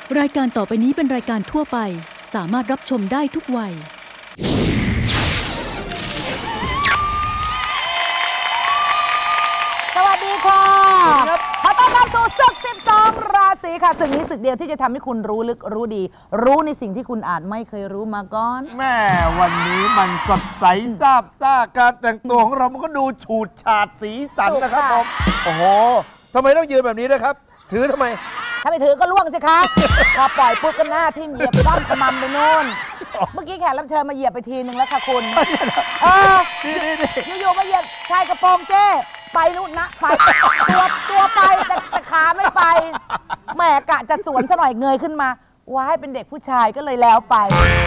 รายการต่อไปนี้เป็นรายการทั่วไปสามารถรับชมได้ทุกวัยสวัสดีค่ะขอต้อนรับสู่ศึก12ราศีค่ะศึกนี้ศึกเดียวที่จะทำให้คุณรู้ลึกรู้ดีรู้ในสิ่งที่คุณอาจไม่เคยรู้มาก่อนแม่วันนี้มันสดใสซาบซ่าการแต่งตัวของเรามันก็ดูฉูดฉาดสีสันนะครับผมโอ้โหทำไมต้องยืนแบบนี้นะครับถือทำไมถ้าไม่ถือก็ล่วงสิคะพอปล่อยปุ๊บก็หน้าทิ่มเหยียบด้ำขมำไปโน่นเมื่อกี้แขกรับเชิญมาเหยียบไปทีนึงแล้วค่ะคุณอยู่ๆมาเหยียบชายกระโปรงเจ้ไปนู่นนะไปตัวไปแต่ขาไม่ไปแหมกะจะสวนซะหน่อยเงยขึ้นมาว้ายเป็นเด็กผู้ชายก็เลยแล้วไป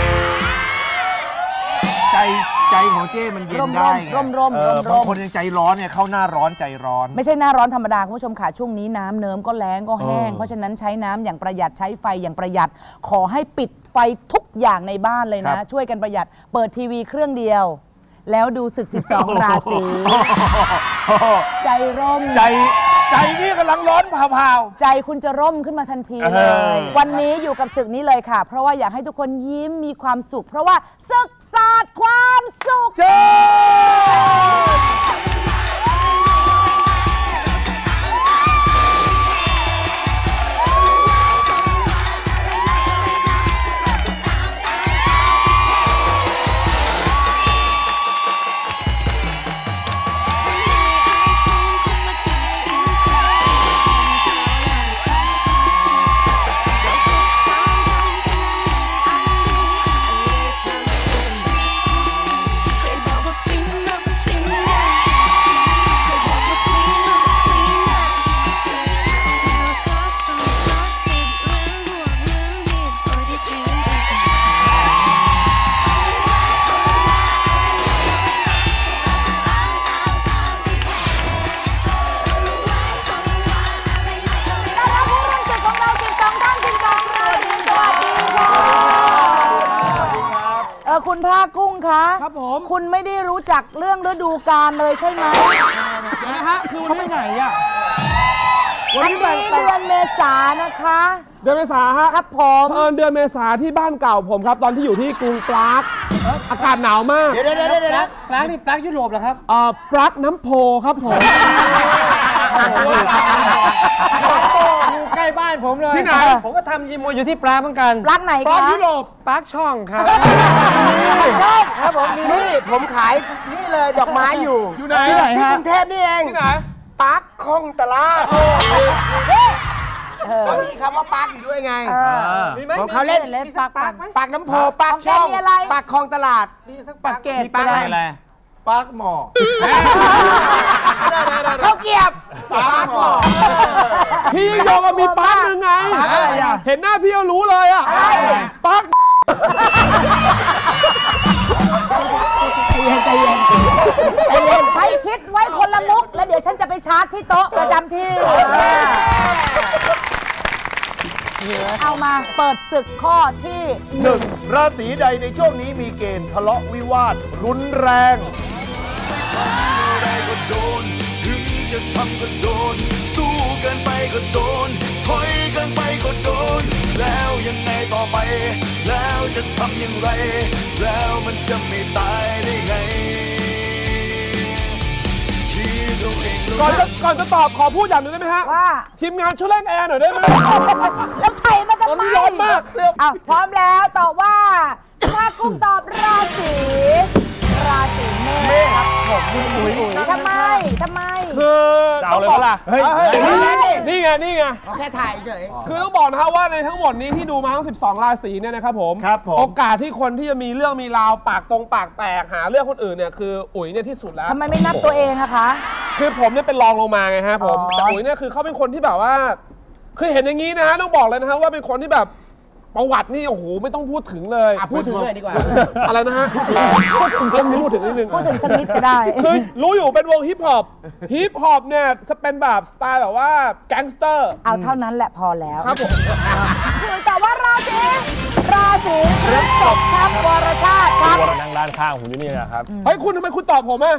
ใจของเจ้มันเย็นได้ไงบางคนยังใจร้อนเนี่ยเข้าหน้าร้อนใจร้อนไม่ใช่หน้าร้อนธรรมดาคุณผู้ชมค่ะช่วงนี้น้ำเนิ้มก็แล้งก็แห้งเพราะฉะนั้นใช้น้ำอย่างประหยัดใช้ไฟอย่างประหยัดขอให้ปิดไฟทุกอย่างในบ้านเลยนะช่วยกันประหยัดเปิดทีวีเครื่องเดียวแล้วดูศึก12ราศีใจร่มใจนี่กำลังร้อนเผาใจคุณจะร่มขึ้นมาทันทีเลยวันนี้อยู่กับศึกนี้เลยค่ะเพราะว่าอยากให้ทุกคนยิ้มมีความสุขเพราะว่าศึกศาสตร์ความสุขคุณพระกุ้งคะครับผมคุณไม่ได้รู้จักเรื่องฤดูกาลเลยใช่ไหมเดี๋ยวนะฮะคือวันนี้ไหนอ่ะวันนี้เดือนเมษานะคะเดือนเมษาฮะครับผมเดือนเมษาที่บ้านเก่าผมครับตอนที่อยู่ที่กรุงปรากอากาศหนาวมากเดี๋ยวปรากนี่ปรากยุโรปเหรอครับปรากน้ำโพครับผมอยู่ใกล้บ้านผมเลยที่ไหนผมก็ทำยิมมวยอยู่ที่ปรากเหมือนกันปรากไหนคะปรากยุโรปปรากช่องครับชอบครับผมนี่ผมขายนี่เลยดอกไม้อยู่ไหนที่กรุงเทพนี่เองที่ไหนปาร์คคลองตลาดก็มีคำว่าปาร์คอยู่ด้วยไงของเขาเล่นปากน้ำโพปากช่องปากคลองตลาดมีทั้งปากเกตมีปากอะไรปากหมอเขาเกียบปากหมอพี่โยก็มีปากนึงไงเห็นหน้าพี่ก็รู้เลยอ่ะปากใจเย็นไปคิดไว้คนละมุกแล้วเดี๋ยวฉันจะไปชาร์จที่โต๊ะประจำที่เอามาเปิดศึกข้อที่ 1ราศีใดในช่วงนี้มีเกณฑ์ทะเลาะวิวาทรุนแรงถึงจะทำก็โดนสู้เกินไปก็โดนถอยเกินไปก็โดนแล้วยังไงต่อไปแล้วจะทำอย่างไรแล้วมันจะไม่ตายได้ไงก่อนจะตอบขอพูดอย่างหนึ่งได้ไหมฮะว่าทีมงานช่วยเร่งแอร์หน่อยได้ไหมแล้วใส่มาทำไมร้อนมากพร้อมแล้วตอบว่าถ้ากุ้งตอบราศีเมษครับผมทำไมคือเอาเลยล่ะนี่ไงแค่ถ่ายเฉยคือต้องบอกนะฮะว่าในทั้งหมดนี้ที่ดูมาทั้ง12ราศีเนี่ยนะครับผมโอกาสที่คนที่จะมีเรื่องมีราวปากแตกหาเรื่องคนอื่นเนี่ยคืออุ๋ยเนี่ยที่สุดแล้วทำไมไม่นับตัวเองอะคะคือผมเนี่ยเป็นรองลงมาไงฮะผมแต่อุ๋ยเนี่ยคือเขาเป็นคนที่แบบว่าคือเห็นอย่างนี้นะฮะต้องบอกเลยนะฮะว่าเป็นคนที่แบบประวัตินี่โอ้โหไม่ต้องพูดถึงเลยพูดถึงเลยดีกว่าอะไรนะฮะพูดถึงนิดนึงพูดถึงสักนิดก็ได้คือรู้อยู่เป็นวงฮิปฮอปเนี่ยจะเป็นแบบสไตล์แบบว่าแก๊งสเตอร์เอาเท่านั้นแหละพอแล้วครับผมแต่ว่าราศีพฤษภครับวรชาติครับนั่งด้านข้างผมอยู่นี่นะครับเฮ้ยคุณทำไมคุณตอบผมอ่ะ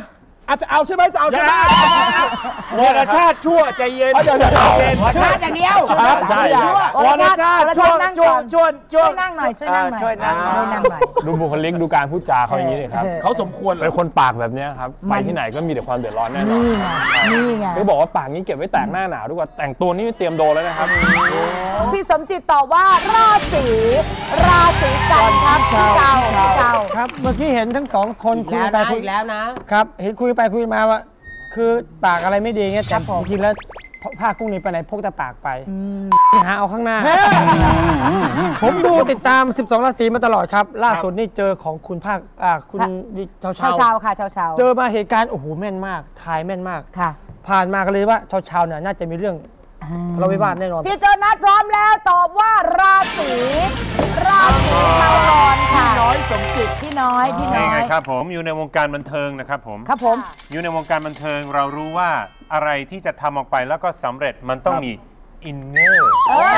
อาจจะเอาใช่ไหมจะเอาใช่ไหมวรชาติชั่วใจเย็นเดี๋ยวชาติอย่างเดียวใช่วรชาติช่วยนั่งก่อนช่วยนั่งหน่อยช่วยนั่งหน่อยช่วยนั่งหน่อยดูบุคลิกดูการพูดจาเขาอย่างนี้เลยครับเขาสมควรเหรเป็อนคนปากแบบนี้ครับไปที่ไหนก็มีแต่ความเดือดร้อนแน่นอนนี่ไงเขาบอกว่าปากนี้เก็บไว้แตกหน้าหนาวดีกว่าแต่งตัวนี่เตรียมโดนแล้วนะครับพี่สมจิตตอบว่าราศีกันครับพี่เจ้าครับเมื่อกี้เห็นทั้งสองคนคุยไปคุยแล้วนะครับเห็นคุยไปคุยมาว่า คือปากอะไรไม่ดีเงี้ยแต่จริงๆแล้วผ้ากุ้งนี่ไปไหนพกแต่ปากไปหาเอาข้างหน้า ผมดูติดตาม12ราศีมาตลอดครับ ล่าสุดนี่เจอของคุณภาคคุณเช้าค่ะเช้าเจอมาเหตุการณ์โอ้โหแม่นมากทายแม่นมากค่ะผ่านมาก็เลยว่าเช้าเนี่ยน่าจะมีเรื่องทะเลาะวิวาทแน่นอนพี่โจนัสพร้อมแล้วตอบว่าราศีมังกรค่ะน้อยสมจิตพี่น้อยนี่ไงครับผมอยู่ในวงการบันเทิงนะครับผมครับผมอยู่ในวงการบันเทิงเรารู้ว่าอะไรที่จะทำออกไปแล้วก็สำเร็จมันต้องมีอินเนอร์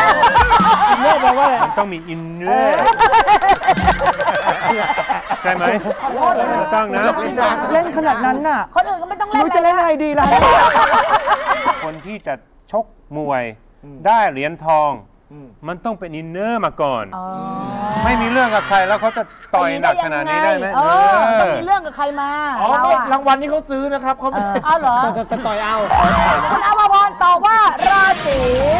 มันต้องมีอินเนอร์ใช่ไหมถูกต้องนะเล่นขนาดนั้นน่ะคนอื่นก็ไม่ต้องเล่นจะเล่นอะไรดีล่ะคนที่จะชกมวยได้เหรียญทองมันต้องเป็นอินเนอร์มาก่อนไม่มีเรื่องกับใครแล้วเขาจะต่อยหนักขนาดนี้ได้ไหมต้องมีเรื่องกับใครมารางวัลนี้เขาซื้อนะครับเขาเอาเหรอจะต่อยเอาคุณอภพรตอบว่าราศี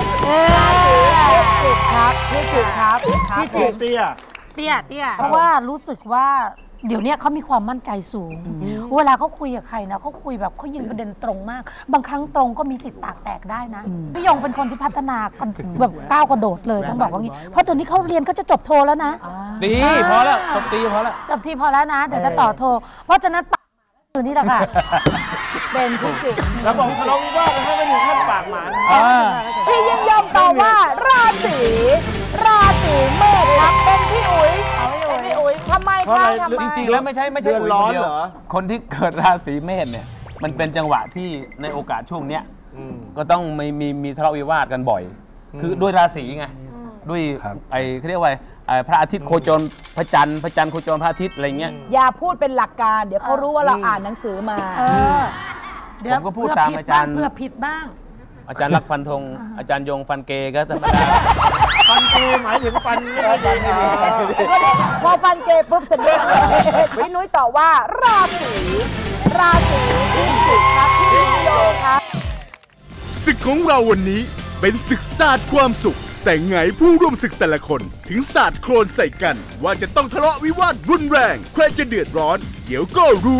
พิจิกครับพี่จิกเตี้ยเตี้ยเพราะว่ารู้สึกว่าเดี๋ยวนี้เขามีความมั่นใจสูง เวลาเขาคุยกับใครนะเขาคุยแบบเขายิงประเด็นตรงมาก บางครั้งตรงก็มีสิทธิ์ปากแตกได้นะพี่ยงเป็นคนที่พัฒนากันแบบก้าวกระโดดเลยต้องบอกว่างี้เพราะตอนนี้เขาเรียนก็จะจบโทแล้วนะตีพอแล้วจบตีพอแล้วจบทีพอแล้วนะเดี๋ยวจะต่อโทเพราะฉะนั้นปากคือนี่แหละค่ะเป็นพี่จิกแล้วบอกทะเลาะวิวาทให้ไม่ถึงขั้นปากหมาพี่ยิ่งยงตอบว่าราศีเมษครับเป็นพี่อุ๋ยทำไมคะทำไมจริงๆแล้วไม่ใช่อุ๋ยคนเดียวคนที่เกิดราศีเมษเนี่ยมันเป็นจังหวะที่ในโอกาสช่วงเนี้ยก็ต้องมีทะเลาะวิวาทกันบ่อย คือด้วยราศีไงด้วยเขาเรียกว่าพระอาทิตย์โคจรพระจันทร์โคจรพระอาทิตย์อะไรเงี้ยอย่าพูดเป็นหลักการเดี๋ยวเขารู้ว่าเราอ่านหนังสือมาผมก็พูดตามอาจารย์เพื่อผิดบ้างอาจารย์รักฟันธงอาจารย์ยงฟันเกย์ก็ธรรมดาฟันเกหมายถึงฟันไม่ดีพอฟันเกย์ปุ๊บจะเด้งเลยพี่นุ้ยตอบว่าราศีพิจิกครับพี่ยิ่งยงครับศึกของเราวันนี้เป็นศึกศาสตร์ความสุข แต่ไงผู้ร่วมศึกแต่ละคนถึงศาสตร์โครนใส่กัน ว่าจะต้องทะเลาะวิวาทรุนแรงใครจะเดือดร้อน เดี๋ยวก็รู้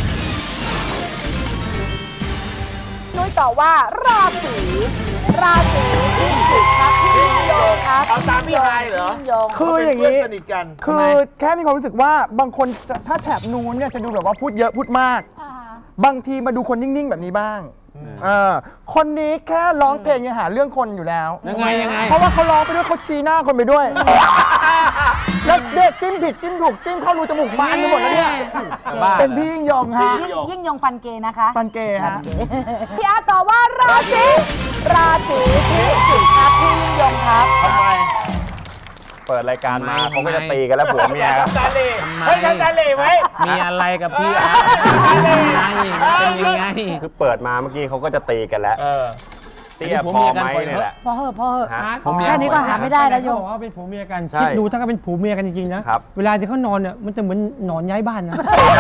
นุ้ยตอบว่าราศีพิจิกครับพี่ยิ่งยงครับเอาตามพี่ฮายเหรอคืออย่างนี้สนิทกันคือแค่มีความรู้สึกว่าบางคนถ้าแถบนู้นเนี่ยจะดูแบบว่าพูดเยอะพูดมาก บางทีมาดูคนนิ่งๆแบบนี้บ้างคนนี้แค่ร้องเพลงยังหาเรื่องคนอยู่แล้วยังไงเพราะว่าเขาร้องไปด้วยเขาชี้หน้าคนไปด้วยแล้วเด็กจิ้มผิดจิ้มถูกจิ้มเข้ารูจมูกมาอันนี้หมดแล้วเนี่ยเป็นพี่ยิ่งยงฮะยิ่งยงฟันเกย์นะคะฟันเกย์ฮะพี่อาร์ตตอบว่าราศีพิจิกครับพี่ยิ่งยงครับทำไมเปิดรายการมาเขาก็จะตีกันแล้วผัวเมียตาเล่เฮ้ยตาเล่ไว้มีอะไรกับพี่อาร์ตเป็นยังไงคือเปิดมาเมื่อกี้เขาก็จะตีกันแล้วเตี้ยพอไหมนี่แหละพอเหอะผมเมียแค่นี้ก็หาไม่ได้แล้วโยบอกว่าเป็นผัวเมียกันคิดดูถ้าเขาเป็นผัวเมียกันจริงๆนะเวลาที่เขานอนเนี่ยมันจะเหมือนนอนย้ายบ้านนะ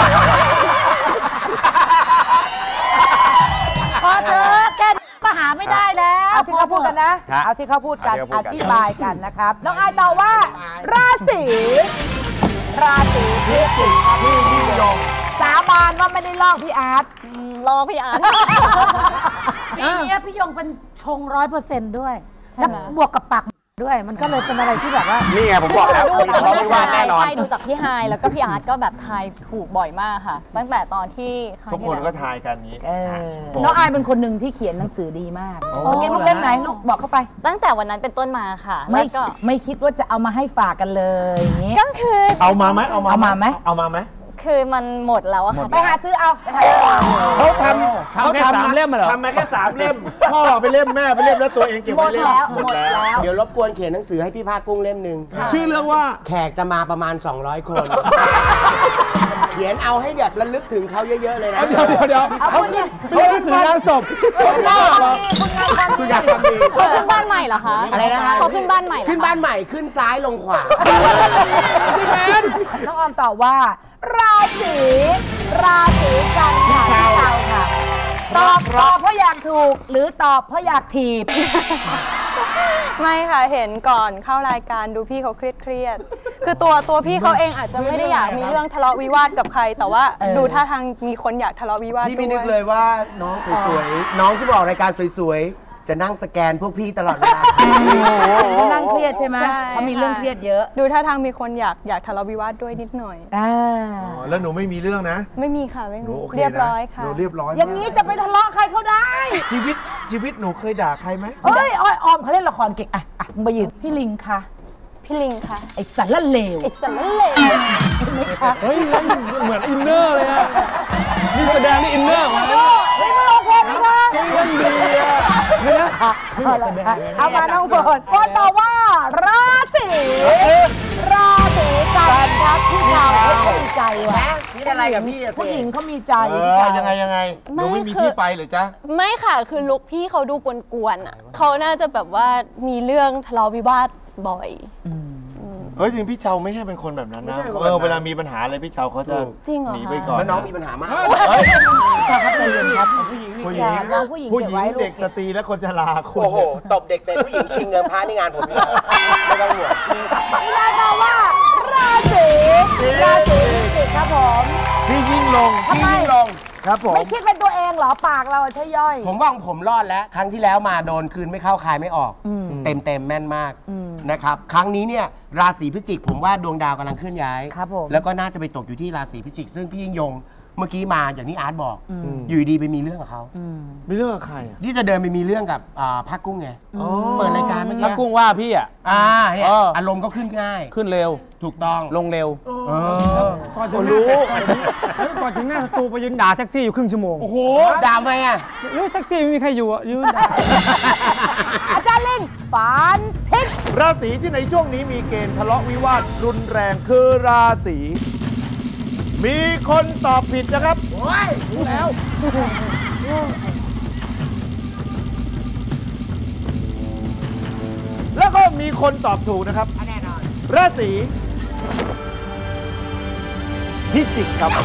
พอเถอะแค่นี้ก็หาไม่ได้แล้วเอาที่เขาพูดกันนะ เอาที่เขาพูดกันอธิบายกันนะครับน้องอายตอบว่าราศีพิจิกครับพี่ยิ่งยงสาบานว่าไม่ได้ลอกพี่อาร์ตรอพี่อาร์ตปีนี้พี่ยงเป็นชง100%ด้วย แล้วบวกกับปากด้วยมันก็เลยเป็นอะไรที่แบบว่านี่ไงผมบอกแล้วดูจากพี่ว่าแน่นอนใช่ดูจากพี่ไฮแล้วก็พี่อาร์ตก็แบบทายถูกบ่อยมากค่ะ ตั้งแต่ตอนที่ทุกคนก็ทายกันนี้น้องอายเป็นคนหนึ่งที่เขียนหนังสือดีมากเก็บลูกเล่มไหนลูกบอกเข้าไปตั้งแต่วันนั้นเป็นต้นมาค่ะแล้วก็ไม่คิดว่าจะเอามาให้ฝากกันเลยอย่างงี้ก็คือเอามาไหมคือมันหมดแล้วอะค่ะไปหาซื้อเอาเขาทำแค่3 เล่มเหรอทำมาแค่3 เล่ม พ่อไปเล่มแม่ไปเล่มแล้วตัวเองเก็บหมไว้ดเล่มแล้วหมดแล้วเดี๋ยวรบกวนเขียนหนังสือให้พี่ภาคกุ้งเล่มหนึ่งชื่อเรื่องว่าแขกจะมาประมาณ200 คนขียนเอาให้แบบระลึกถึงเขาเยอะๆเลยนะเดี๋ยวเขาไม่ได้หนังสืองานศพคุณอยากทำดีเขาขึ้นบ้านใหม่เหรอคะอะไรนะฮะเขาขึ้นบ้านใหม่ขึ้นบ้านใหม่ขึ้นซ้ายลงขวาจริงไหมน้องออมตอบว่าราศีกันค่ะพี่เชาค่ะตอบเพราะอยากถูกหรือตอบเพราะอยากถีบไม่ค่ะเห็นก่อนเข้ารายการดูพี่เขาเครียดคือตัวพี่เขาเองอาจจะไม่ได้อยากมีเรื่องทะเลาะวิวาทกับใครแต่ว่าดูท่าทางมีคนอยากทะเลาะวิวาทพี่ไม่นึกเลยว่าน้องสวยๆน้องที่บอกรายการสวยๆจะนั่งสแกนพวกพี่ตลอดเวลานั่งเครียดใช่ไหมเขามีเรื่องเครียดเยอะดูท่าทางมีคนอยากทะเลาะวิวาทด้วยนิดหน่อยแล้วหนูไม่มีเรื่องนะไม่มีค่ะไม่มีเรียบร้อยค่ะหนูเรียบร้อยอย่างนี้จะไปทะเลาะใครเขาได้ชีวิตหนูเคยด่าใครไหมเอ้ยออมเขาเล่นละครเก่งอ่ะมึงไปยืนพี่ลิงค่ะพี่ลิงค่ะไอ้สารเลวเฮ้ยเหมือนอินเนอร์เลยอะนี่แสดงนี่อินเนอร์มาไม่โอเคนะคะจริงกันดีอะนี่นะคะเอามาน้องฝนตอบว่าราศีกันครับพี่ชาวเขามีใจว่ะคิดอะไรกับพี่อะผู้หญิงเขามีใจยังไงหนูไม่มีที่ไปหรือจ๊ะไม่ค่ะคือลุคพี่เขาดูกวนๆอ่ะเขาน่าจะแบบว่ามีเรื่องทะเลาะวิวาทบ่อยเฮ้ยจริงพี่เชาไม่ใช่เป็นคนแบบนั้นนะเวลามีปัญหาอะไรพี่เชาเขาจะหนีไปก่อนแล้วน้องมีปัญหามากชาครับใจเย็นครับผู้หญิงเด็กสตรีและคนชราโอ้โหตบเด็กแต่ผู้หญิงชิงเงินพระนี่งานผมนี่ไม่ต้องห่วงพี่ได้มาว่าราศีครับผมพี่ยิ่งลงครับผมไม่คิดเป็นตัวเองเหรอปากเราใช่ย่อยผมว่าผมรอดแล้วครั้งที่แล้วมาโดนคืนไม่เข้าคายไม่ออกเต็มแม่นมากนะครับครั้งนี้เนี่ยราศีพิจิกผมว่าดวงดาวกำลังเคลื่อนย้ายแล้วก็น่าจะไปตกอยู่ที่ราศีพิจิกซึ่งพี่ยิ่งยงเมื่อกี้มาอย่างที่อาร์ตบอกอยู่ดีไปมีเรื่องกับเขามีเรื่องกับใครที่จะเดินไปมีเรื่องกับภาคกุ้งไงเปิดรายการเมื่อกี้ภาคกุ้งว่าพี่เนี่ยอารมณ์ก็ขึ้นง่ายขึ้นเร็วถูกต้องลงเร็วก่อนถึงหน้าสตูไปยืนด่าแท็กซี่อยู่ครึ่งชั่วโมงโอ้โหด่าไหมอ่ะแท็กซี่ไม่มีใครอยู่ยืนด่าอาจารย์ลิงฝันทิศราศีที่ในช่วงนี้มีเกณฑ์ทะเลาะวิวาทรุนแรงคือราศีมีคนตอบผิดนะครับโอ้ยรู้แล้วแล้วก็มีคนตอบถูกนะครับแน่นอนราศีพิจิกครับ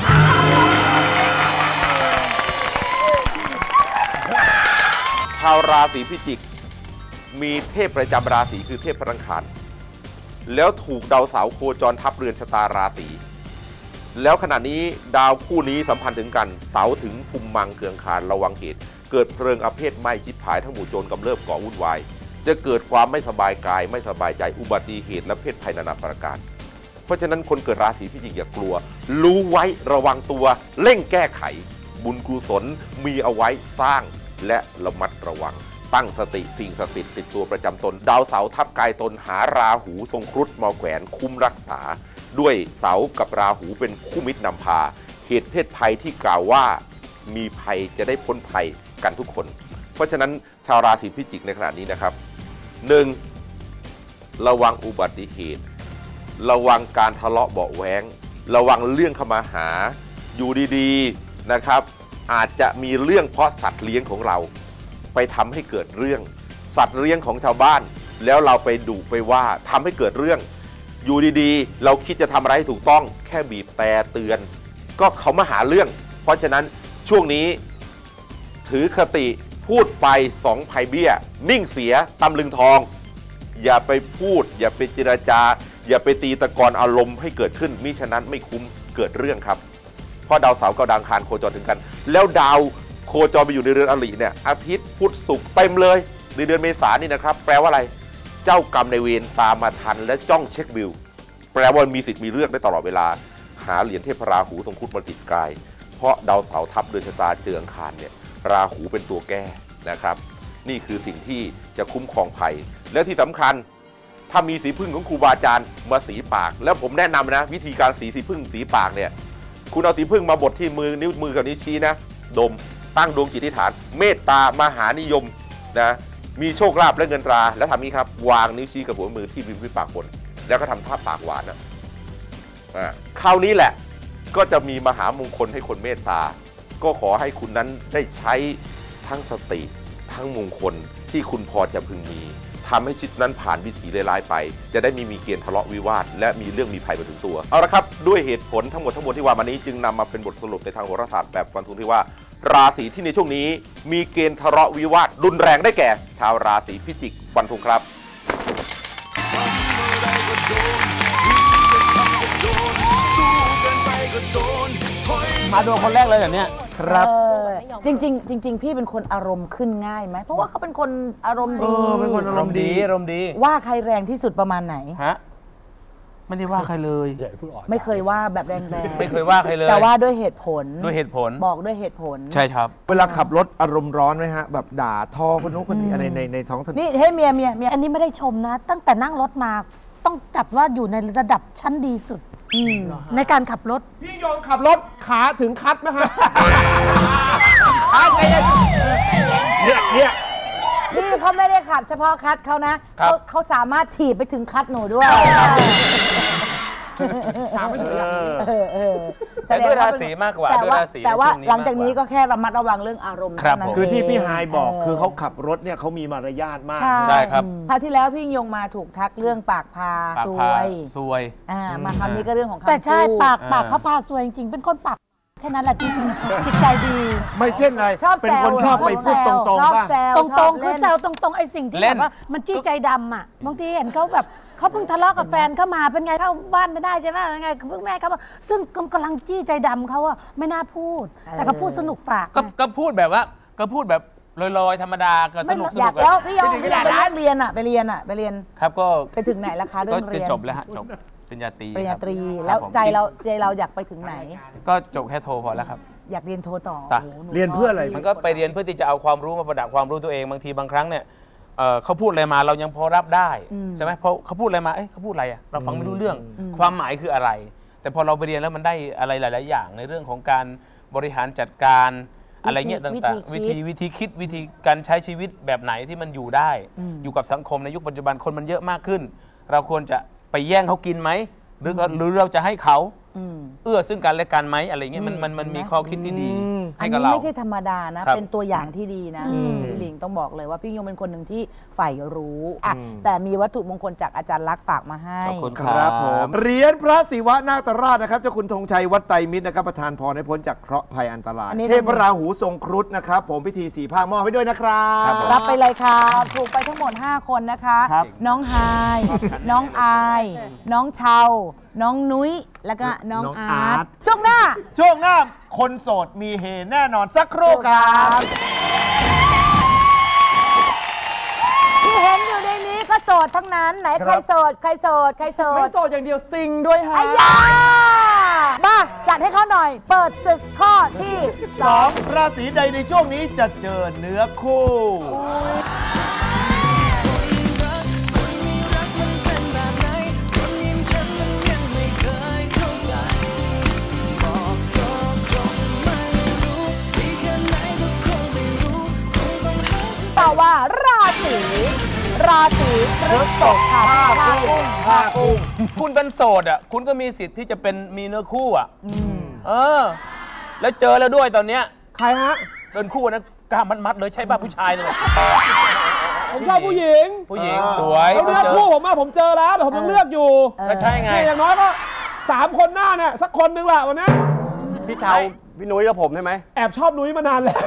ชาวราศีพิจิกมีเทพประจำราศีคือเทพพระอังคารแล้วถูกดาวเสาร์โคจรทับเรือนชะตาราศีแล้วขณะนี้ดาวคู่นี้สัมพันธ์ถึงกันเสาถึงภูมิมังเกืองคารระวังเหตุเกิดเพลิงอเพศไหม้ชิบหายทั้งหมู่โจรกำเริบก่อวุ่นวายจะเกิดความไม่สบายกายไม่สบายใจอุบัติเหตุและเพศภัยนานาประการเพราะฉะนั้นคนเกิดราศีพิจิกอย่ากลัวรู้ไว้ระวังตัวเร่งแก้ไขบุญกุศลมีเอาไว้สร้างและระมัดระวังตั้งสติสิ่งศักดิ์สิทธิ์ติดตัวประจำตนดาวเสาร์ทับกายตนหาราหูทรงครุฑมาแขวนคุ้มรักษาด้วยเสากับราหูเป็นคู่มิตรนำพาเหตุเพศภัยที่กล่าวว่ามีภัยจะได้พ้นภัยกันทุกคนเพราะฉะนั้นชาวราศีพิจิกในขณะนี้นะครับ 1. ระวังอุบัติเหตุระวังการทะเลาะเบาะแว้งระวังเรื่องเข้ามาหาอยู่ดีๆนะครับอาจจะมีเรื่องเพราะสัตว์เลี้ยงของเราไปทำให้เกิดเรื่องสัตว์เลี้ยงของชาวบ้านแล้วเราไปดุไปว่าทำให้เกิดเรื่องอยู่ดีๆเราคิดจะทำอะไรให้ถูกต้องแค่บีบแต่เตือนก็เขามาหาเรื่องเพราะฉะนั้นช่วงนี้ถือคติพูดไปสองภัยเบี้ยนิ่งเสียตำลึงทองอย่าไปพูดอย่าไปเจรจาอย่าไปตีตะกอนอารมณ์ให้เกิดขึ้นมิฉะนั้นไม่คุ้มเกิดเรื่องครับเพราะดาวเสาร์กับดาวอังคารโคจรถึงกันแล้วดาวโคจรไปอยู่ในเรือนอริเนี่ยอาทิตย์พุธศุกร์เต็มเลยในเดือนเมษายนนี่นะครับแปลว่าอะไรเจ้ากรรมในเวรตามมาทันและจ้องเช็คบิลแปลว่ามีสิทธิ์มีเรื่องได้ตลอดเวลาหาเหรียญเทพราหูทรงครุฑมาติดกายเพราะดาวเสาร์ทับเดือนชะตาเจออังคารเนี่ยราหูเป็นตัวแก้นะครับนี่คือสิ่งที่จะคุ้มครองภัยและที่สำคัญถ้ามีสีพึ่งของครูบาอาจารย์มาสีปากแล้วผมแนะนำนะวิธีการสีพึ่งสีปากเนี่ยคุณเอาสีพึ่งมาบดที่มือนิ้วมือกับนิ้วชี้นะดมตั้งดวงจิตอธิษฐานเมตตามหานิยมนะมีโชคลาภและเงินตราแล้วทำนี้ครับวางนิ้วชี้กับหัวมือที่ริมฝีปากบนแล้วก็ทำท่าปากหวานนะคราวนี้แหละก็จะมีมหามงคลให้คนเมตตาก็ขอให้คุณนั้นได้ใช้ทั้งสติทั้งมงคลที่คุณพอจะพึงมีทำให้ชีวิตนั้นผ่านวิถีร้ายๆไปจะได้มีเกณฑ์ทะเลาะวิวาทและมีเรื่องมีภัยมาถึงตัวเอาละครับด้วยเหตุผลทั้งหมดที่ว่ามานี้จึงนำมาเป็นบทสรุปในทางโหราศาสตร์แบบฟันธงที่ว่าราศีที่ในช่วงนี้มีเกณฑ์ทะเลาะวิวาทรุนแรงได้แก่ชาวราศีพิจิกฟันธงครับมาโดนคนแรกเลยแบบเนี้ยครับจริงพี่เป็นคนอารมณ์ขึ้นง่ายไหมเพราะว่าเขาเป็นคนอารมณ์ดีเป็นคนอารมณ์ดีว่าใครแรงที่สุดประมาณไหนฮะไม่ได้ว่าใครเลยไม่เคยว่าแบบแรงๆไม่เคยว่าใครเลยแต่ว่าด้วยเหตุผลบอกด้วยเหตุผลใช่ครับเวลาขับรถอารมณ์ร้อนไหมฮะแบบด่าทอคนนู้นคนนี้อะไรในท้องถนนนี่ให้เมียอันนี้ไม่ได้ชมนะตั้งแต่นั่งรถมาต้องจับว่าอยู่ในระดับชั้นดีสุดในการขับรถพี่ยงขับรถขาถึงคัดไหมฮะเนี่ยนี่เขาไม่ได้ขับเฉพาะคัดเขานะเขาสามารถถีบไปถึงคัดหนูด้วยแต่ด้วยราศีมากกว่าด้วยราศีแต่ว่าหลังจากนี้ก็แค่ระมัดระวังเรื่องอารมณ์นั้นคือที่พี่ไฮบอกคือเขาขับรถเนี่ยเขามีมารยาทมากใช่ครับคราวที่แล้วพี่ยงมาถูกทักเรื่องปากพาซวยมาคำนี้ก็เรื่องของแต่ใช่ปากเขาพาซวยจริงๆเป็นคนปากแค่นั้นแหละจริงๆจิตใจดีไม่เช่นไรเป็นคนชอบไปพูดตรงๆบ้างตรงๆคือแซวตรงๆไอ้สิ่งที่แบบว่ามันจี้ใจดำอ่ะบางทีเห็นเขาแบบเขาเพิ่งทะเลาะกับแฟนเข้ามาเป็นไงเข้าบ้านไม่ได้ใช่ไหมยังไงเพิ่งแม่เขาบอกซึ่งกำลังจี้ใจดำเขาอะไม่น่าพูดแต่ก็พูดสนุกปากก็พูดแบบว่าก็พูดแบบลอยๆธรรมดาก็สนุกอยากแล้วพี่ยงไปเรียนครับก็ไปถึงไหนราคาเรื่องเรียนก็จบแล้วฮะจบปริญญาตรีแล้วใจเราอยากไปถึงไหนก็จบแค่โทพอแล้วครับอยากเรียนโทต่อเรียนเพื่ออะไรมันก็ไปเรียนเพื่อที่จะเอาความรู้มาประดับความรู้ตัวเองบางทีบางครั้งเนี่ยเขาพูดอะไรมาเรายังพอรับได้ใช่ไหมเพราะเขาพูดอะไรมาเขาพูดอะไรเราฟังไม่รู้เรื่องความหมายคืออะไรแต่พอเราไปเรียนแล้วมันได้อะไรหลายๆอย่างในเรื่องของการบริหารจัดการอะไรเงี้ยต่างๆวิธีคิดวิธีการใช้ชีวิตแบบไหนที่มันอยู่ได้อยู่กับสังคมในยุคปัจจุบันคนมันเยอะมากขึ้นเราควรจะไปแย่งเขากินไหมหรือเราจะให้เขาซึ่งกันและกันไหมอะไรเงี้ยมันมีข้อคิดที่ดีให้กับเราไม่ใช่ธรรมดานะเป็นตัวอย่างที่ดีนะพี่หลิงต้องบอกเลยว่าพี่ยงเป็นคนหนึ่งที่ใฝ่รู้แต่มีวัตถุมงคลจากอาจารย์ลักษณ์ฝากมาให้ขอบคุณครับผมเหรียญพระศิวะนาคราชนะครับเจ้าคุณธงชัยวัดไตรมิตรนะครับประธานพรให้พ้นจากเคราะห์ภัยอันตรายเทพราหูทรงครุฑนะครับผมพิธี4 ภาคมอบให้ด้วยนะครับรับไปเลยค่ะถูกไปทั้งหมด5 คนนะคะน้องไฮน้องอายน้องเชาน้องนุ้ยแล้วก็น้องอาร์ตช่วงหน้าคนโสดมีเฮแน่นอนสักครู่ครับที่เห็นอยู่ในนี้ก็โสดทั้งนั้นไหนใครโสดไม่โสดอย่างเดียวซิงด้วยฮะมาจัดให้เขาหน่อยเปิดศึกข้อที่ 2ราศีใดในช่วงนี้จะเจอเนื้อคู่ว่าราศีพฤษภค่ะภาคกุ้งคุณเป็นโสดอ่ะคุณก็มีสิทธิ์ที่จะเป็นมีเนื้อคู่อ่ะแล้วเจอแล้วด้วยตอนเนี้ยใครฮะเดินคู่นะกล้ามมัดเลยใช่ป่ะผู้ชายเลยผมชอบผู้หญิงสวยแล้วเนื้อคู่ผมเจอแล้วแต่ผมยังเลือกอยู่ก็ใช่ไงอย่างน้อยก็3 คนหน้าเนี่ยสักคนนึงแหละวันนี้พี่เชาพี่นุ้ยกับผมใช่ไหมแอบชอบนุ้ยมานานแล้ว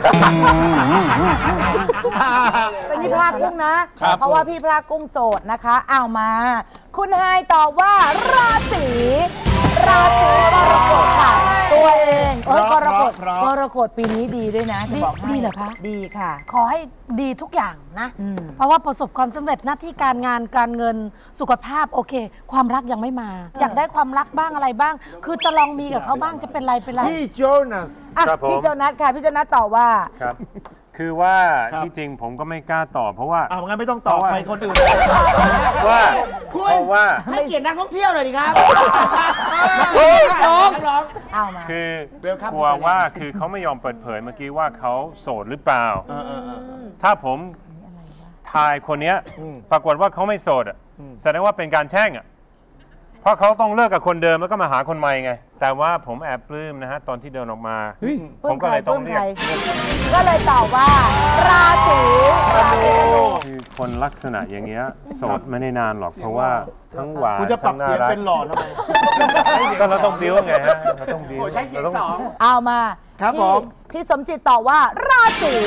เป็นพี่พระกุ้งนะเพราะว่าพี่พระกุ้งโสดนะคะเอามาคุณไฮตอบว่าราศีกรกฎค่ะตัวเองกรกฎปีนี้ดีด้วยนะดีเหรอคะดีค่ะขอให้ดีทุกอย่างนะเพราะว่าประสบความสำเร็จหน้าที่การงานการเงินสุขภาพโอเคความรักยังไม่มาอยากได้ความรักบ้างอะไรบ้างคือจะลองมีกับเขาบ้างจะเป็นไรพี่โจนัสพี่โจนัสค่ะพี่โจนัสตอบว่าครับคือว่าที่จริงผมก็ไม่กล้าตอบเพราะว่างั้นไม่ต้องตอบไปคนอื่นว่าให้เกียรตินักท่องเที่ยวหน่อยดีครับคือกลัวว่าคือเขาไม่ยอมเปิดเผยเมื่อกี้ว่าเขาโสดหรือเปล่าถ้าผมทายคนนี้ปรากฏว่าเขาไม่โสดแสดงว่าเป็นการแช่งเพราะเขาต้องเลิกกับคนเดิมแล้วก็มาหาคนใหม่ไงแต่ว่าผมแอบปลื้มนะฮะตอนที่เดินออกมาผมก็เลยต้องเรียกก็เลยตอบว่าราศีธนูคือคนลักษณะอย่างเงี้ยโสดไม่ได้นานหรอกเพราะว่าทั้งหวานคุณจะปรับเสียงเป็นหล่อทำไมก็เราต้องบิ้วไงฮะเราต้องบิ้วใช้เสียงสองเอามาครับผมพี่สมจิตตอบว่าราศี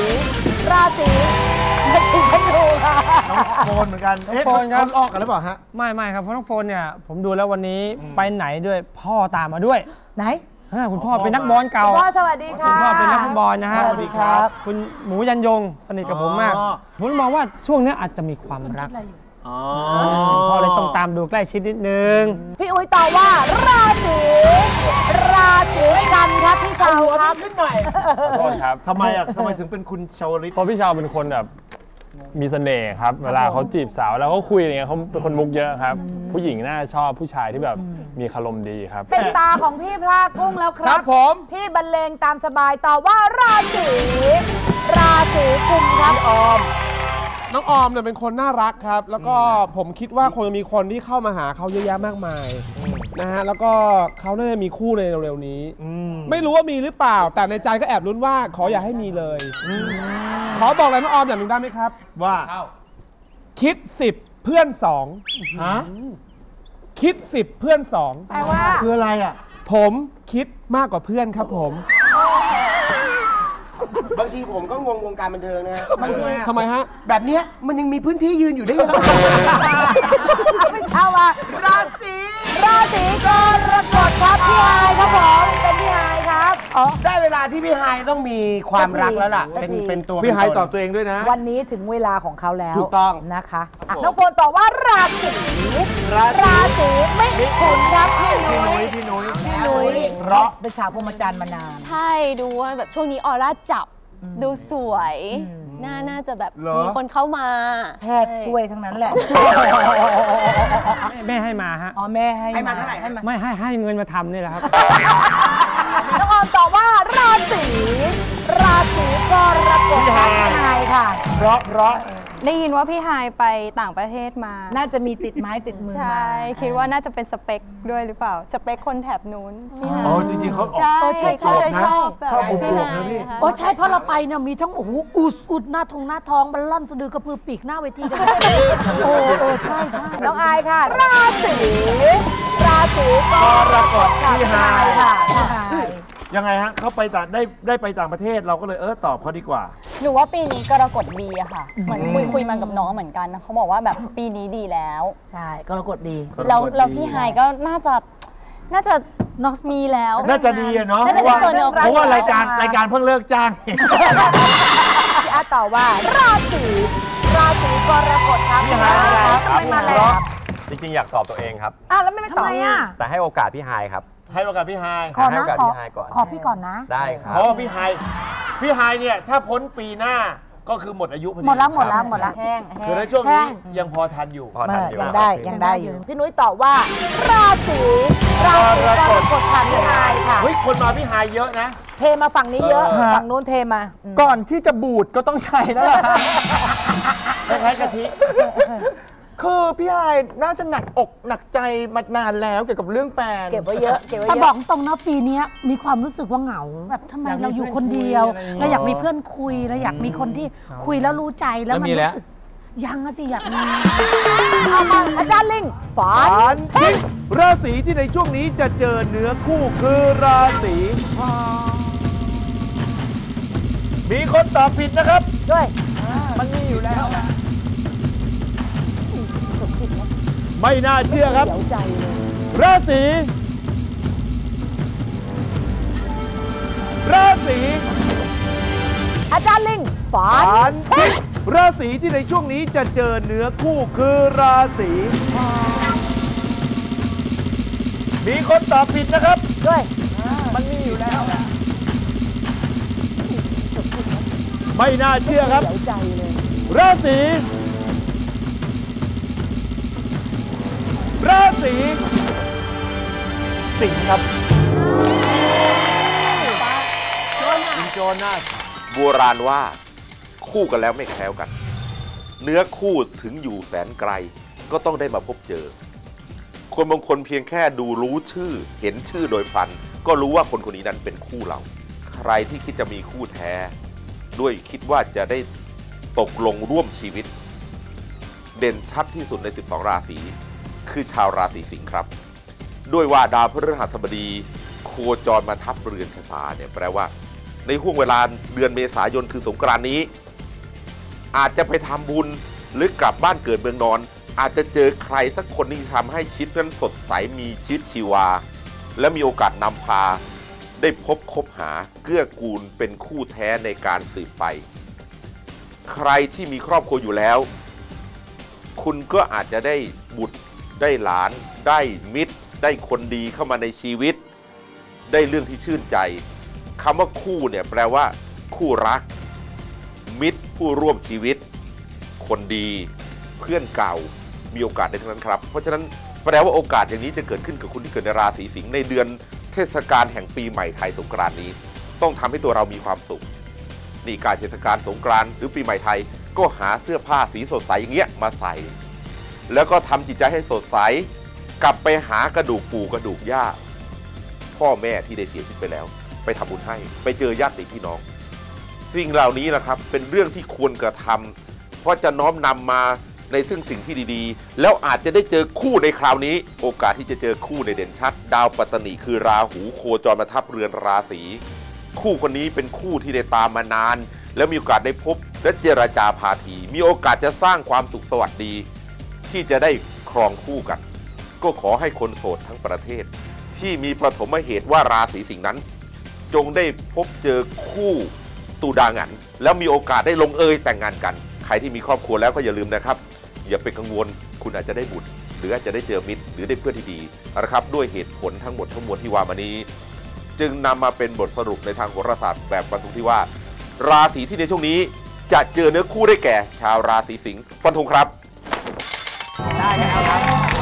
ธนูค่ะโฟนเหมือนกันโฟนครับออกกันหรือเปล่าฮะไม่ครับเพราะน้องโฟนเนี่ยผมดูแล้ววันนี้ไปไหนด้วยพ่อตามมาด้วยไหนคุณพ่อเป็นนักบอลเก่าคุณพ่อสวัสดีค่ะคุณพ่อเป็นนักฟุตบอลนะฮะสวัสดีครับคุณหมูยันยงสนิทกับผมมากผมมองว่าช่วงนี้อาจจะมีความรักพ่อเลยต้องตามดูใกล้ชิดนิดนึงพี่อุ้ยตอบว่าราศีกันครับพี่ชาวครับขึ้นหน่อยขอโทษครับทำไมถึงเป็นคุณชาวลิตเพราะพี่ชาวเป็นคนแบบมีเสน่ห์ครับ เวลาเขาจีบสาวแล้วเขาคุยอะไรเงี้ยเขาเป็นคนมุกเยอะครับ ผู้หญิงน่าชอบผู้ชายที่แบบมีคารมดีครับเป็นตาของพี่พลากุ้งแล้วครับครับผมพี่บรรเลงตามสบายตอบว่าราศีกุมครับออมน้องออมเนี่ยเป็นคนน่ารักครับ แล้วก็ผมคิดว่าคงจะมีคนที่เข้ามาหาเขาเยอะแยะมากมายนะฮะแล้วก็เขาน่าจะมีคู่ในเร็วๆนี้ไม่รู้ว่ามีหรือเปล่า แต่ในใจก็แอบลุ้นว่าขออย่าให้มีเลยขอบอกอะไรน้องออมอย่างหนึ่งได้ไหมครับว่าคิด10เพื่อน2ฮะคิด10เพื่อน2แปลว่าคืออะไรอ่ะผมคิดมากกว่าเพื่อนครับผมบางทีผมก็งงวงการบันเทิงนะฮะทำไมฮะแบบเนี้ยมันยังมีพื้นที่ยืนอยู่ได้ยังไงไม่ใช่ว่าราศีกรกฎครับพี่ไฮายครับผมเป็นพี่ไฮายครับได้เวลาที่พี่ไฮายต้องมีความรักแล้วล่ะเป็นตัวพี่ไฮายตอบตัวเองด้วยนะวันนี้ถึงเวลาของเขาแล้วถูกต้องนะคะน้องโฟนตอบว่าราศีมิถุนครับพี่นุ้ยเพราะเป็นสาวพรหมจรรย์มานานใช่ดูว่าแบบช่วงนี้ออร่าจับดูสวยน่าจะแบบมีคนเข้ามาแพทย์ช่วยทั้งนั้นแหละแม่ให้มาฮะอ๋อแม่ให้มาเท่าไหร่ไม่ให้เงินมาทำนี่แหละครับน้องออมตอบว่าราศีกรกฎครับพี่ไฮายค่ะเพราะได้ยินว่าพี่ไฮายไปต่างประเทศมาน่าจะมีติดไม้ติดมือมาใช่คิดว่าน่าจะเป็นสเปคด้วยหรือเปล่าสเปคคนแถบนู้นพี่ไฮายจริงๆเขาใช่ชอบพี่ไฮายพี่ใช่เพราะเราไปเนี่ยมีทั้งอุดหน้าทองบัลล่อนสะดือกระพือปีกหน้าเวทีกันใช่น้องอายค่ะราศีกรกฎพี่ไฮายค่ะยังไงฮะเขาไปได้ไปต่างประเทศเราก็เลยตอบเขาดีกว่าหนูว่าปีนี้กรกฎดีอะค่ะเหมือนคุยมากับน้องเหมือนกันนะเขาบอกว่าแบบปีนี้ดีแล้วใช่กรกฎดีแล้วพี่ไฮก็น่าจะเนาะมีแล้วน่าจะดีอะเนาะเพราะว่ารายการเพิ่งเลิกจ้างพี่อาตอบว่าราศีกรกฎครับพี่ไฮครับเพราะจริงๆอยากตอบตัวเองครับแล้วไม่ตอบแต่ให้โอกาสพี่ไฮครับให้โอกาสพี่ไฮให้โอกาสพี่ไฮก่อนขอพี่ก่อนนะได้ครับเพราะพี่ไฮเนี่ยถ้าพ้นปีหน้าก็คือหมดอายุพอดีหมดแล้วแห้งคือในช่วงนี้ยังพอทันอยู่ยังได้อยู่พี่นุ้ยตอบว่าราศีกรกฎค่ะพี่ไฮค่ะเฮ้ยคนมาพี่ไฮเยอะนะเทมาฝั่งนี้เยอะฝั่งนู้นเทมาก่อนที่จะบูดก็ต้องใช้แล้วล่ะคล้ายๆกะทิคือพี่ไฮน่าจะหนักอกหนักใจมานานแล้วเกี่ยวกับเรื่องแฟนเก็บไว้เยอะแต่บอกตรงนะปีนี้มีความรู้สึกว่าเหงาแบบทำไมเราอยู่คนเดียวเราอยากมีเพื่อนคุยเราอยากมีคนที่คุยแล้วรู้ใจแล้วมันรู้สึกยังสิอยากมีเอามาอาจารย์ลิงฝันทิ้งราศีที่ในช่วงนี้จะเจอเนื้อคู่คือราศีมีคนตอบผิดนะครับด้วยมันมีอยู่แล้วไม่น่าเชื่อครับราศีอาจารย์ลิงฝันทิ้งราศีที่ในช่วงนี้จะเจอเนื้อคู่คือราศีมีคนตอบผิดนะครับด้วยมันมีอยู่แล้วไม่น่าเชื่อครับราศีสิงห์ครับโจนาสโบราณว่าคู่กันแล้วไม่แคล้วกัน เนื้อคู่ถึงอยู่แสนไกลก็ต้องได้มาพบเจอคนบางคนเพียงแค่ดูรู้ชื่อเห็นชื่อโดยพลันก็รู้ว่าคนคนนี้นั้นเป็นคู่เราใครที่คิดจะมีคู่แท้ด้วยคิดว่าจะได้ตกลงร่วมชีวิตเด่นชัดที่สุดใน12ราศีคือชาวราศีสิงห์ครับด้วยว่าดาวพฤหัสบดีโคจรมาทับเรือนชะตาเนี่ยแปลว่าในห่วงเวลาเดือนเมษายนคือสงกรานต์นี้อาจจะไปทำบุญหรือกลับบ้านเกิดเมืองนอนอาจจะเจอใครสักคนที่ทำให้ชีวิตนั้นสดใสมีชีวิตชีวาและมีโอกาสนำพาได้พบคบหาเกื้อกูลเป็นคู่แท้ในการสืบไปใครที่มีครอบครัวอยู่แล้วคุณก็อาจจะได้บุตรได้หลานได้มิตรได้คนดีเข้ามาในชีวิตได้เรื่องที่ชื่นใจคำว่าคู่เนี่ยแปลว่าคู่รักมิตรผู้ร่วมชีวิตคนดีเพื่อนเก่ามีโอกาสได้ทั้งนั้นครับเพราะฉะนั้นแปลว่าโอกาสอย่างนี้จะเกิดขึ้นกับคุณที่เกิดในราศีสิงห์ในเดือนเทศกาลแห่งปีใหม่ไทยสงกรานต์นี้ต้องทำให้ตัวเรามีความสุขนี่การเทศกาลสงกรานต์หรือปีใหม่ไทยก็หาเสื้อผ้าสีสดใสอย่างเงี้ยมาใส่แล้วก็ทำจิตใจให้สดใสกลับไปหากระดูกปู่กระดูกย่าพ่อแม่ที่ได้เสียชีวิตไปแล้วไปทำบุญให้ไปเจอญาติพี่น้องสิ่งเหล่านี้นะครับเป็นเรื่องที่ควรกระทำเพราะจะน้อมนำมาในซึ่งสิ่งที่ดีๆแล้วอาจจะได้เจอคู่ในคราวนี้โอกาสที่จะเจอคู่ในเด่นชัดดาวปัตตนิคือราหูโคจรมาทับเรือนราศีคู่คนนี้เป็นคู่ที่ได้ตามมานานแล้วมีโอกาสได้พบและเจรจาพาทีมีโอกาสจะสร้างความสุขสวัสดีที่จะได้ครองคู่กันก็ขอให้คนโสดทั้งประเทศที่มีปฐมเหตุว่าราศีสิงห์นั้นจงได้พบเจอคู่ตูดางันแล้วมีโอกาสได้ลงเอยแต่งงานกันใครที่มีครอบครัวแล้วก็อย่าลืมนะครับอย่าไปกังวลคุณอาจจะได้บุตรหรืออาจจะได้เจอมิตรหรือได้เพื่อนที่ดีนะครับด้วยเหตุผลทั้งหมดทั้งมวลที่ว่ามานี้จึงนำมาเป็นบทสรุปในทางโหราศาสตร์แบบฟันธงที่ว่าราศีที่ในช่วงนี้จะเจอเนื้อคู่ได้แก่ชาวราศีสิงห์ฟันธงครับได้แล้วครับ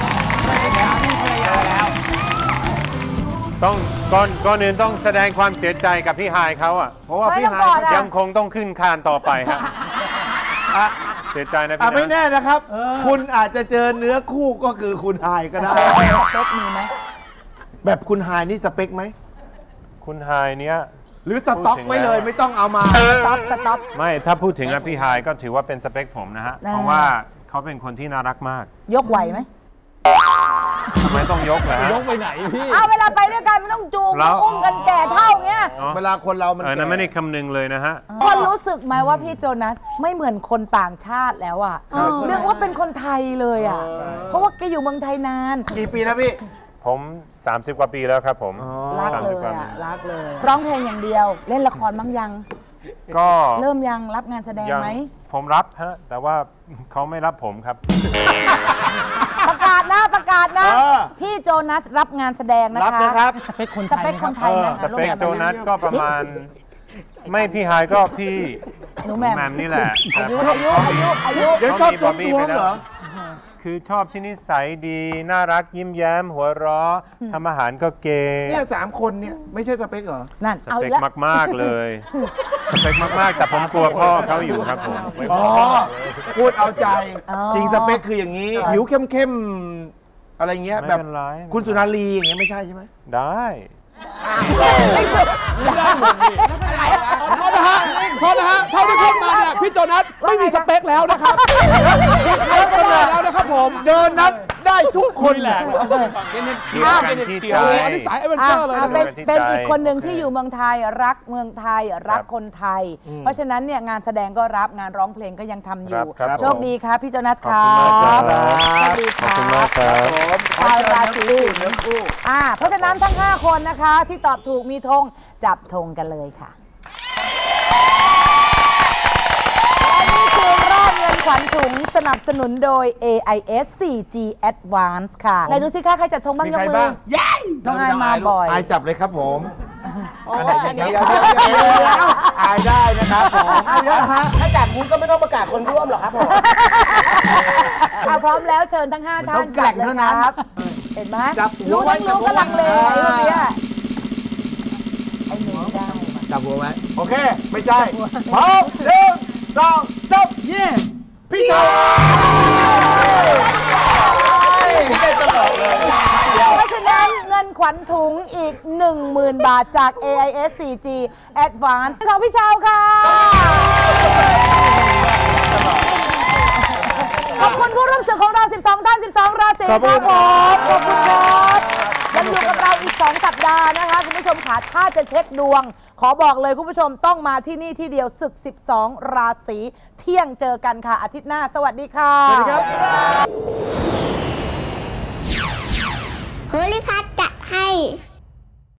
ต้องก่อนอื่นต้องแสดงความเสียใจกับพี่ฮายเขาอ่ะเพราะว่าพี่ฮายยังคงต้องขึ้นคานต่อไปฮะเสียใจนะพี่ไม่แน่นะครับคุณอาจจะเจอเนื้อคู่ก็คือคุณฮายก็ได้สเปคมีไหมแบบคุณฮายนี่สเปคไหมคุณฮายเนี้ยหรือสต็อกไว้เลยไม่ต้องเอามาสต็อกไม่ถ้าพูดถึงพี่ฮายก็ถือว่าเป็นสเปคผมนะฮะเพราะว่าเขาเป็นคนที่น่ารักมากยกไหวไหมทำไมต้องยกล่ะยกไปไหนพี่เวลาไปด้วยกันไม่ต้องจูงอุ้มกันแก่เท่าเงี้ยเวลาคนเรามันนั่นไม่ได้คำนึงเลยนะฮะคนรู้สึกไหมว่าพี่โจนัสไม่เหมือนคนต่างชาติแล้วอ่ะเรื่องว่าเป็นคนไทยเลยอ่ะเพราะว่าแกอยู่เมืองไทยนานกี่ปีแล้วพี่ผม30 กว่าปีแล้วครับผมรักเลยอ่ะรักเลยร้องเพลงอย่างเดียวเล่นละครบ้างยังก็เริ่มยังรับงานแสดงไหมผมรับฮะแต่ว่าเขาไม่รับผมครับประกาศนะพี่โจนัสรับงานแสดงนะคะรับนะครับสเปคคนไทยสเปคโจนัสก็ประมาณไม่พี่ฮายก็พี่หนูแมมนี่แหละอายุเดี๋ยวชอบตัวเหรอคือชอบที่นิสัยดีน่ารักยิ้มแย้มหัวเราะทำอาหารก็เก่งเนี่ย3 คนเนี่ยไม่ใช่สเปคเหรอนั่นสเปคมากๆเลยสเปคมากๆแต่ผมกลัวพ่อเขาอยู่ครับผมพูดเอาใจจริงสเปคคืออย่างนี้ผิวเข้มๆอะไรเงี้ยแบบคุณสุนารีอย่างเงี้ยไม่ใช่ใช่ไหมได้โทษนะฮะเท่าที่พูดมาเนี่ยพี่โจนัสไม่มีสเปคแล้วนะครับไม่เป็นไรแล้วนะครับผมโจนัสได้ทุกคนแหละเป็นที่ใจอันนี้สายเอเวนเจอร์เลยเป็นอีกคนหนึ่งที่อยู่เมืองไทยรักเมืองไทยรักคนไทยเพราะฉะนั้นเนี่ยงานแสดงก็รับงานร้องเพลงก็ยังทำอยู่โชคดีครับพี่โจนัสครับโชคดีครับชาวราศีเพราะฉะนั้นทั้ง5 คนนะคะที่ตอบถูกมีธงจับธงกันเลยค่ะและนี่คือรอบเงินขวัญถุงสนับสนุนโดย AIS 4G Advance ค่ะไหนดูสิคะใครจับธงบ้างยกมือน้องอายมาบ่อยอายจับเลยครับผมอายได้นะครับผมถ้าจับนี้ก็ไม่ต้องประกาศคนร่วมหรอกครับผมพร้อมแล้วเชิญทั้ง5 ท่านจับเลยครับเห็นไหมรู้กำลังเลยไอ้คนนี้ไอ้หนูได้จับหัวไว้โอเคไม่ใช่พร้อม1 2 3เย้พี่ชายได้ตลอดเลยวัญถุงอีก 10,000 บาทจาก AIS 4G Advance ของพี่เชาค่ะขอบคุณผู้ร่วมศึกของเรา12ท่าน12ราศีครับผมขอบคุณครับยังอยู่กับเราอีก2สัปดาห์นะคะคุณผู้ชมค่ะถ้าจะเช็คดวงขอบอกเลยคุณผู้ชมต้องมาที่นี่ที่เดียวศึก12ราศีเที่ยงเจอกันค่ะอาทิตย์หน้าสวัสดีค่ะสวัสดีครับ